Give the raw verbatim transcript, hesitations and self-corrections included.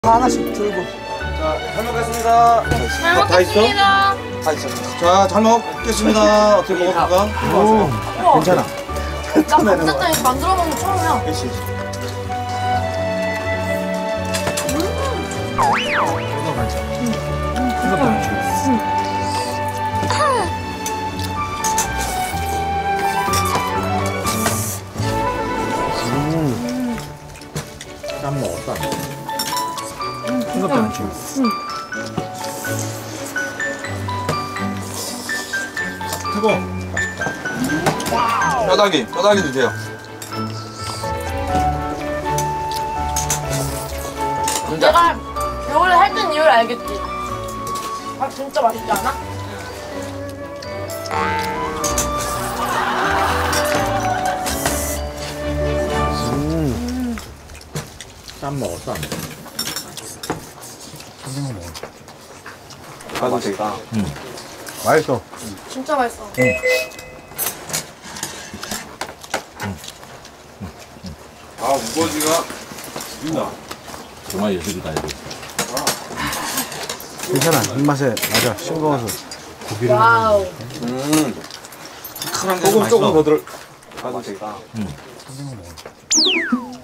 하나씩 들고. 자, 잘 먹겠습니다. 잘 다 있어? 먹겠습니다. 다 있어. 자, 잘 먹겠습니다. 어떻게 먹어볼까? 오, 괜찮아. 나 감자탕 이렇게 만들어 먹는 거 처음이야. 그렇지. 이거 맞아. 이것도 안 줘. 음. 쌈 먹어, 쌈. 이것도 안 줘. 뜨거. 맛있다. 뼈다귀, 뼈다귀 주세요. 내가 요걸 했던 이유를 알겠지? 아 진짜 맛있지 않아? 음. 쌈 먹어, 쌈. 쌈 먹어. 가도 되겠다. 응. 맛있어. 진짜 맛있어. 응. 아, 우거지가 있나? 정말 예술이다 이거. 괜찮아. 입맛에 맞아. 싱거워서 고기를. 와우. 음. 큰한 개 소금 조금 조금 더 들어. 가도 되겠다. 쌈 먹어.